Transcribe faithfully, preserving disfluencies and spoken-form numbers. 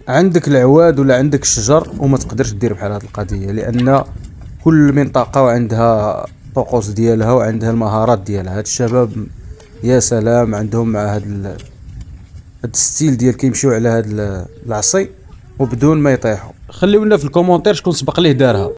عندك العواد ولا عندك الشجر وما تقدرش دير بحال هاد القضيه، لان كل منطقه وعندها الطقوس ديالها وعندها المهارات ديالها. هاد الشباب يا سلام عندهم مع هاد ال... هاد الستيل ديال كيمشيو على هاد ال- العصي وبدون ما يطيحوا. خليونا في الكومونتير شكون سبق ليه دارها.